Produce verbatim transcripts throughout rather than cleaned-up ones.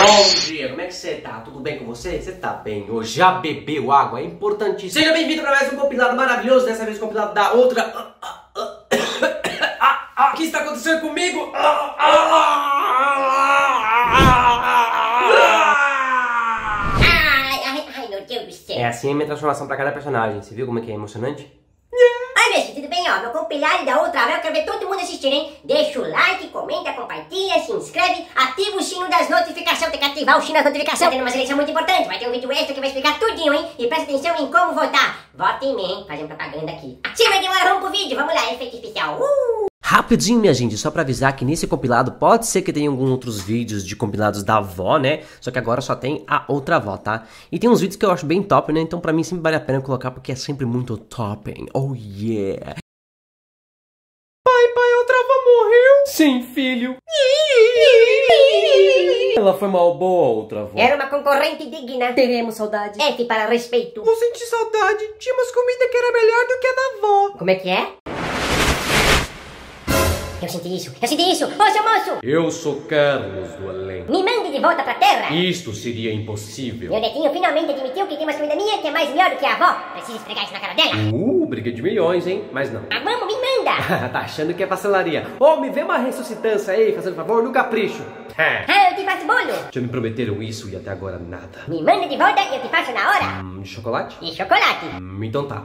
Bom dia, como é que você tá? Tudo bem com você? Você tá bem hoje? Já bebeu água? É importantíssimo. Seja bem-vindo para mais um compilado maravilhoso, dessa vez compilado da outra... O que está acontecendo comigo? Ai, ai, ai, meu Deus do céu. É assim a minha transformação pra cada personagem. Você viu como é que é emocionante? Ai, meu filho, tudo bem? Ó, meu compilado da outra vez, eu quero ver todo mundo assistir, hein? Deixa o like, comenta, compartilha, se inscreve, ativa o sino das notificações. Tem que ativar o sino das notificações. Tem uma seleção muito importante, vai ter um vídeo extra que vai explicar tudinho, hein? E presta atenção em como votar. Vota em mim, hein? Fazendo propaganda aqui. Ativa e demora, vamos pro vídeo. Vamos lá, efeito especial. Uh! Rapidinho, minha gente, só pra avisar que nesse compilado pode ser que tenha alguns outros vídeos de compilados da avó, né? Só que agora só tem a outra avó, tá? E tem uns vídeos que eu acho bem top, né? Então pra mim sempre vale a pena colocar porque é sempre muito top, hein? Oh yeah! Pai, pai, outra avó morreu? Sim, filho. Ela foi mal boa, outra avó. Era uma concorrente digna. Teremos saudade. F para respeito. Vou sentir saudade. Tinha umas comidas que era melhor do que a da avó. Como é que é? Eu senti isso, eu senti isso! Ô, seu moço! Eu sou Carlos do Além. Me mande de volta pra terra! Isto seria impossível. Meu netinho finalmente admitiu que tem uma comida minha que é mais melhor do que a avó. Preciso esfregar isso na cara dela. Uh, briga de milhões, hein? Mas não. Ah, vamos, me manda! Tá achando que é parcelaria. Ô, oh, me vê uma ressuscitância aí, fazendo favor, no capricho. Ah, eu te faço bolo! Já me prometeram isso e até agora nada. Me manda de volta e eu te faço na hora. Hum, de chocolate? E chocolate. Hum, então tá.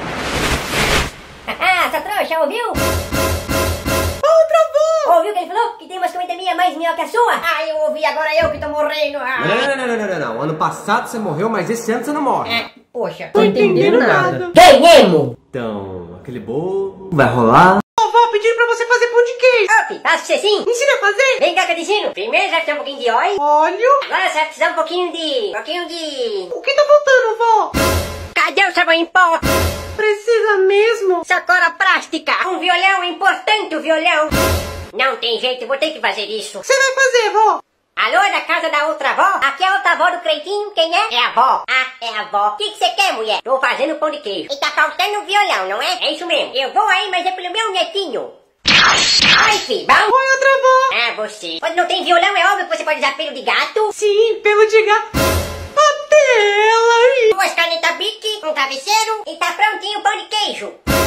Ah, essa trouxa, ouviu? Ouviu que ele falou? Que tem umas comidas minhas mais melhor que a sua? Ah, eu ouvi, agora eu que tô morrendo. Ah. Não, não, não, não, não, não, não. Ano passado você morreu, mas esse ano você não morre. Ah, poxa. Tô entendendo nada. Ganhemos! Então, aquele bolo vai rolar. Vovó, pediram pra você fazer pão de queijo. Ah, filho, faço você sim. Ensina a fazer. Vem cá que eu te ensino. Primeiro você vai precisar um pouquinho de óleo. Óleo. Agora você vai precisar um pouquinho de... Um pouquinho de... O que tá faltando, vó? Cadê o sabão em pó? Precisa mesmo. Sacola plástica. Um violão, importante o violão. Não tem jeito, vou ter que fazer isso. Você vai fazer, vó? Alô, é da casa da outra avó? Aqui é a outra avó do Cleitinho, quem é? É a avó. Ah, é a avó. O que que você quer, mulher? Tô fazendo pão de queijo. E tá faltando um violão, não é? É isso mesmo. Eu vou aí, mas é pelo meu netinho. Ai, filho, bom? Oi, outra avó. Ah, você. Quando não tem violão, é óbvio que você pode usar pelo de gato. Sim, pelo de gato. Patela aí. Duas canetas Bic, um travesseiro e tá prontinho o pão de queijo.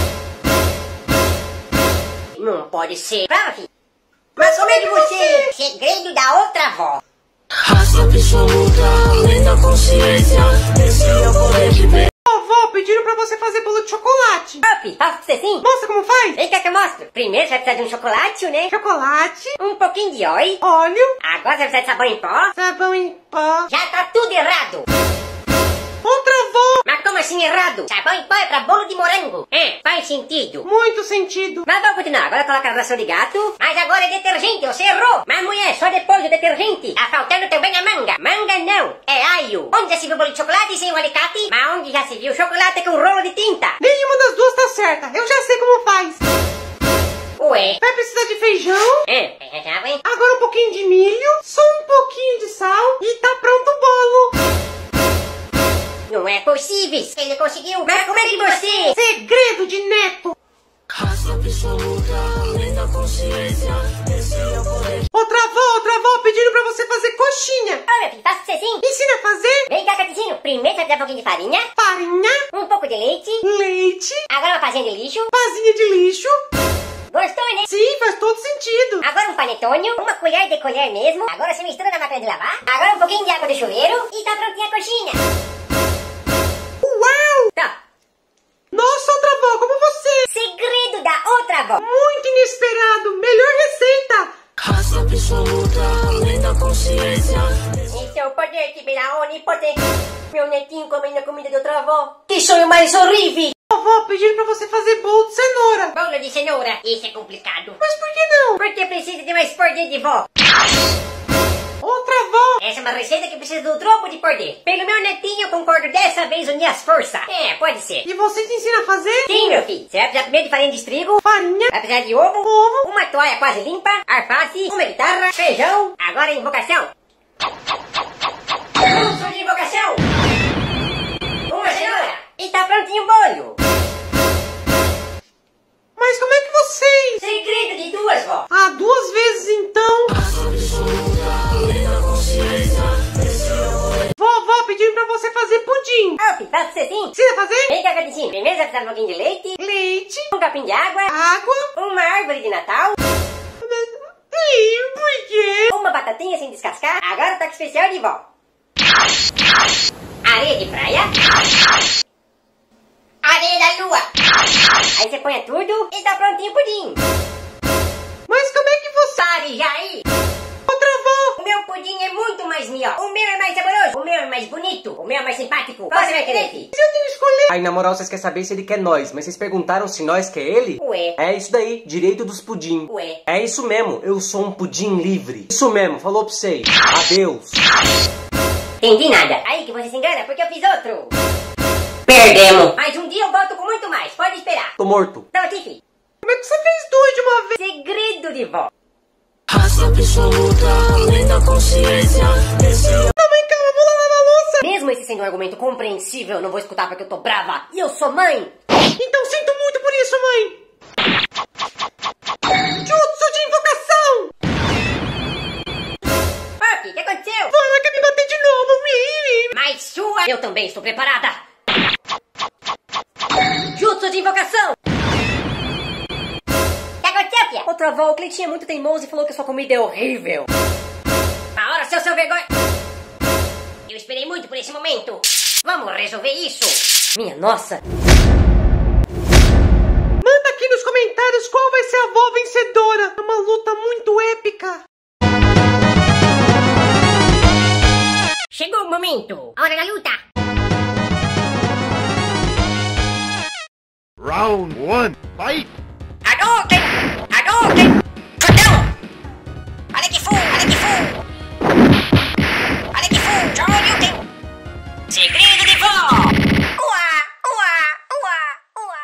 Não pode ser. Vamos, filho. Mas como é que você... Segredo da outra avó. Raça absoluta, além da consciência, esse é o poder que vem. Vovó, pediram pra você fazer bolo de chocolate. Ó, filho, faço pra você sim? Mostra como faz. Vem cá que eu mostro. Primeiro você vai precisar de um chocolate, né? Chocolate, Um pouquinho de óleo. óleo, Agora você vai precisar de sabão em pó. sabão em pó. Já tá tudo errado. Outra avó. Mas como assim errado? Sabão em pó é pra bolo de morango. É, faz sentido. Muito sentido. Mas vamos continuar. Agora coloca a ração de gato. Mas agora é detergente, você errou. Mas mulher, só depois do detergente. Tá faltando também a manga. Manga não, é alho. Onde já se viu bolo de chocolate sem o alicate? Mas onde já se viu chocolate com rolo de tinta? Nenhuma das duas tá certa. Eu já sei como faz. Ué. Vai precisar de feijão. É, é, já, ué. Agora um pouquinho de milho. Só um pouquinho de sal. E tá pronto o bolo. Não é possível. Ele conseguiu. Mas como é que você... Segredo de neto. Raça absoluta, além da consciência, esse é o poder. Outra avó, outra avó, pediram pra você fazer coxinha. Ô, meu filho, faça pra você sim. Ensina a fazer. Vem cá, Caticinho. Primeiro você vai precisar um pouquinho de farinha. Farinha, Um pouco de leite. leite, Agora uma pazinha de lixo. vasinha de lixo. Gostou, né? Sim, faz todo sentido. Agora um panetone, uma colher de colher mesmo. Agora você mistura na máquina de lavar. Agora um pouquinho de água do chuveiro. E tá prontinha a coxinha. Uau! Tá. Nossa, outra avó, como você? Segredo da outra avó. Muito inesperado. Melhor receita. Raça absoluta, além da consciência. Esse é o poder que virá onipotente. Meu netinho comendo a comida de outra avó. Que sonho mais horrível. Vovó, pediram pra você fazer bolo de cenoura. Bolo de cenoura. Isso é complicado. Mas por que não? Porque precisa de mais poder de vó. Outra avó. Essa é uma receita que precisa do troco de poder. Pelo meu netinho, eu concordo dessa vez unir as forças. É, pode ser. E você te ensina a fazer? Sim, meu filho. Você vai precisar primeiro de farinha de trigo. Farinha, Vai precisar de ovo. ovo, Uma toalha quase limpa. Alface. Uma guitarra. Feijão. Agora a invocação. Curso de invocação. Uma cenoura. E tá prontinho o bolho. Mas como é que vocês... Segredo de duas, vó. Ah, duas vezes então. Raça absoluta, além da consciência. Ok, faço você sim. Você vai fazer? Vem cá, gatinho. Primeiro você vai precisar de um pouquinho de leite, Leite, um copinho de água, água. uma árvore de Natal, Ih, por quê? uma batatinha sem descascar. Agora o toque especial de vó. Areia de praia. Areia da lua. Aí você põe tudo e tá prontinho o pudim. Mas como é que você... Pare já aí. Outra avó. O meu pudim é muito mais melhor. O meu é mais saboroso. O meu é mais bonito. O meu é mais simpático. Qual você vai querer, filho? Se eu tenho que escolher... Aí na moral vocês querem saber se ele quer nós, mas vocês perguntaram se nós quer ele? Ué. É isso daí, direito dos pudim. Ué. É isso mesmo, eu sou um pudim livre. Isso mesmo, falou pra vocês. Adeus. Entendi nada. Aí que você se engana porque eu fiz outro. Perdemos. Mas um dia eu volto com muito mais. Pode esperar. Tô morto. Então aqui, filho. Como é que você fez dois de uma vez? Segredo de vó. Raça absoluta, além da consciência. Esse é Não, mãe, calma, vou lá lavar a louça. Mesmo esse sendo um argumento compreensível, eu não vou escutar porque eu tô brava. E eu sou mãe. Então sinto muito por isso, mãe. Jutsu de invocação. Ok, o que aconteceu? Vó, ela quer me bater de novo. Ih. Mais sua. Eu também estou preparada. Jutsu de invocação. O que aconteceu, Pia? Outra avó, o Cleitinho é muito teimoso e falou que a sua comida é horrível. A hora, seu seu vergonha. Eu esperei muito por esse momento. Vamos resolver isso. Minha nossa. Manda aqui nos comentários qual vai ser a avó vencedora. É uma luta muito épica. Chegou o momento. Hora da luta. Round one, fight! Hadouken! Hadouken! Fudão! Olha que fu! Olha que fu! Olha que fu! Shoryuken! Segredo de vó! Uá! Uá! Uá! Uá!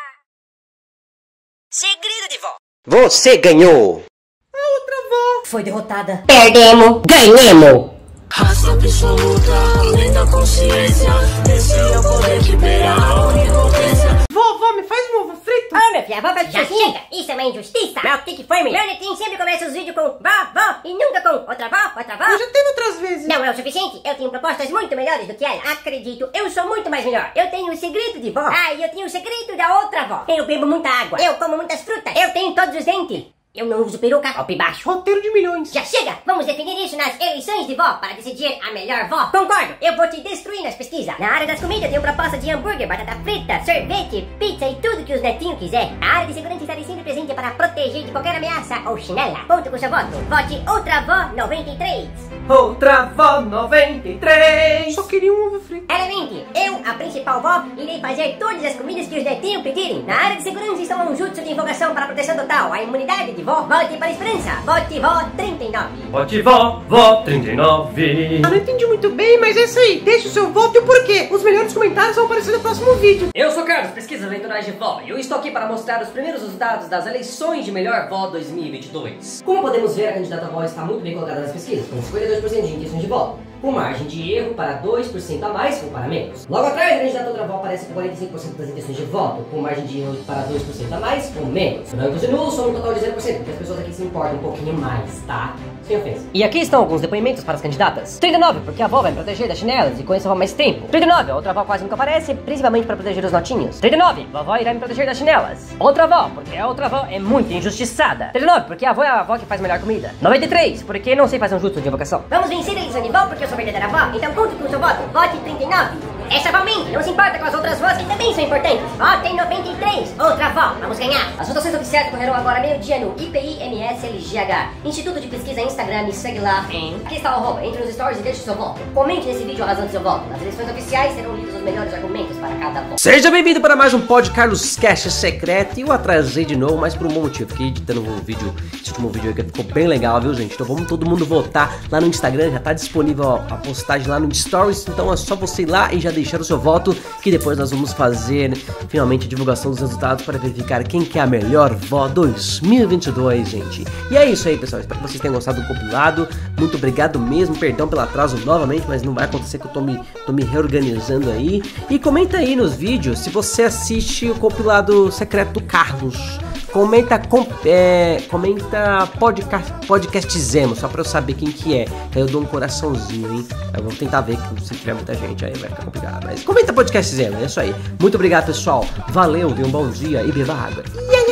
Segredo de vó! Você ganhou! A outra avó. Foi derrotada. Perdemos! Ganhemos! raça absoluta, além da consciência. Esse é o poder que beira a onipotência. Vó, vó, me faz um ovo frito. Ô, meu filho, a vó vai Já chega! Isso é uma injustiça! Mas o que que foi, meu? Meu netinho sempre começa os vídeos com vó, vó e nunca com outra vó, outra vó. Eu já teve outras vezes. Não é o suficiente? Eu tenho propostas muito melhores do que ela. Acredito, eu sou muito mais melhor. Eu tenho o segredo de vó. Ah, e eu tenho o segredo da outra vó. Eu bebo muita água. Eu como muitas frutas. Eu tenho todos os dentes. Eu não uso peruca. Alpe baixo. Roteiro de milhões. Já chega! Vamos definir isso nas eleições de vó para decidir a melhor vó. Concordo, eu vou te destruir nas pesquisas. Na área das comidas, eu tenho proposta de hambúrguer, batata frita, sorvete, pizza e tudo que os netinhos quiser. A área de segurança estarei sempre presente para proteger de qualquer ameaça ou chinela. Ponto com seu voto. Vote Outra Vó noventa e três. Outra vó noventa e três. Só queria um ovo frito. Elemente, eu, a principal vó, irei fazer todas as comidas que os netinhos pedirem. Na área de segurança estão um jutsu de invocação para proteção total. A imunidade de vó, vote para a esperança. Vote vó trinta e nove. Vote vó, vó trinta e nove. Eu não entendi muito bem, mas é isso aí. Deixa o seu voto e o porquê. Os melhores comentários vão aparecer no próximo vídeo. Eu sou Carlos, pesquisas eleitorais de vó, e eu estou aqui para mostrar os primeiros resultados das eleições de melhor vó dois mil e vinte e dois. Como podemos ver, a candidata vó está muito bem colocada nas pesquisas, com cinquenta e dois por cento de intenções de voto, com margem de erro para dois por cento a mais ou para menos. Logo atrás, a candidata outra vó aparece com quarenta e cinco por cento das intenções de voto, com margem de erro para dois por cento a mais ou menos. Brancos e nulos são um total de zero por cento, porque as pessoas aqui se importam um pouquinho mais, tá? Sem ofensa. E aqui estão alguns depoimentos para as candidatas. trinta e nove, porque a avó vai me proteger das chinelas e com isso eu vou mais tempo. trinta e nove, a outra avó quase nunca aparece, principalmente para proteger os notinhos. trinta e nove, a vovó irá me proteger das chinelas. Outra avó, porque a outra avó é muito injustiçada. trinta e nove, porque a avó é a avó que faz melhor comida. noventa e três, porque não sei fazer um jutsu de invocação. Vamos vencer a eleição de vó porque eu sou verdadeira vó. Então conto com o seu voto. Vote trinta e nove. Essa vó mente, não se importa com as outras vós que também são importantes. Votem noventa e três. Outra vó, vamos ganhar. As votações oficiais correrão agora meio-dia no I P I M S L G H, Instituto de Pesquisa Instagram, me segue lá. Aqui está o arroba, entre nos stories e deixe seu voto. Comente nesse vídeo a razão do seu voto. Nas eleições oficiais serão lidos os melhores argumentos para cada voto. Seja bem-vindo para mais um Pod Carlos Cash secreto. E eu atrasei de novo, mas por um bom motivo. Fiquei editando um vídeo, esse último vídeo aí que ficou bem legal, viu, gente? Então vamos todo mundo votar lá no Instagram. Já tá disponível ó, a postagem lá no Stories. Então é só você ir lá e já deixar o seu voto, que depois nós vamos fazer finalmente a divulgação dos resultados para verificar quem que é a melhor vó dois mil e vinte e dois, gente. E é isso aí, pessoal. Espero que vocês tenham gostado do compilado. Muito obrigado mesmo. Perdão pelo atraso novamente, mas não vai acontecer que eu tô me, tô me reorganizando aí. E comenta aí nos vídeos se você assiste o compilado secreto do Carlos. comenta, com, é, comenta podcast, podcast Zemo, só pra eu saber quem que é. Aí eu dou um coraçãozinho, hein? Eu vou tentar ver que se tiver muita gente aí vai ficar complicado. Mas comenta podcast Zemo, é isso aí. Muito obrigado, pessoal. Valeu, dê um bom dia e beba água. E